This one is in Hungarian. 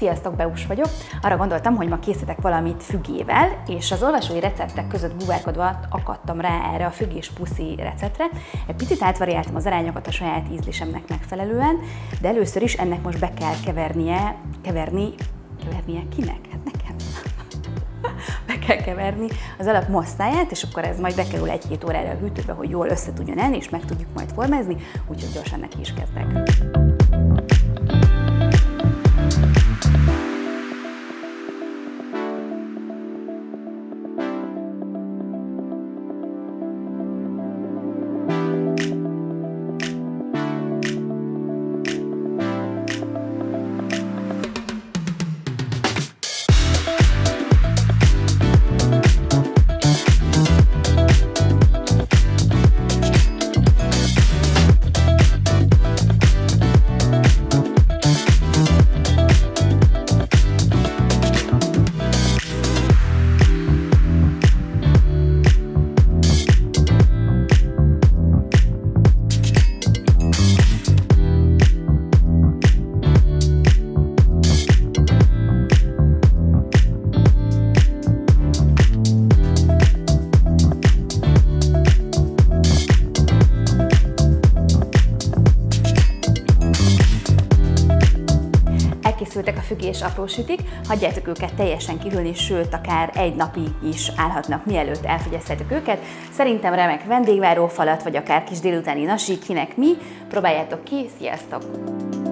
Sziasztok, Beus vagyok. Arra gondoltam, hogy ma készítek valamit fügével, és az olvasói receptek között búvárkodva akadtam rá erre a fügés puszi receptre. Egy picit átvariáltam az arányokat a saját ízlésemnek megfelelően, de először is ennek most be kell kevernie kinek? Hát nekem. Be kell keverni az alap mosztáját, és akkor ez majd bekerül 1-2 órára a hűtőbe, hogy jól össze tudjon állni, és meg tudjuk majd formázni, úgyhogy gyorsan neki is kezdek. Elkészültek a fügés apró sütik, hagyjátok őket teljesen kihűlni, sőt, akár egy napig is állhatnak, mielőtt elfogyasztjátok őket. Szerintem remek vendégvárófalat, vagy akár kis délutáni nasi, kinek mi. Próbáljátok ki, sziasztok!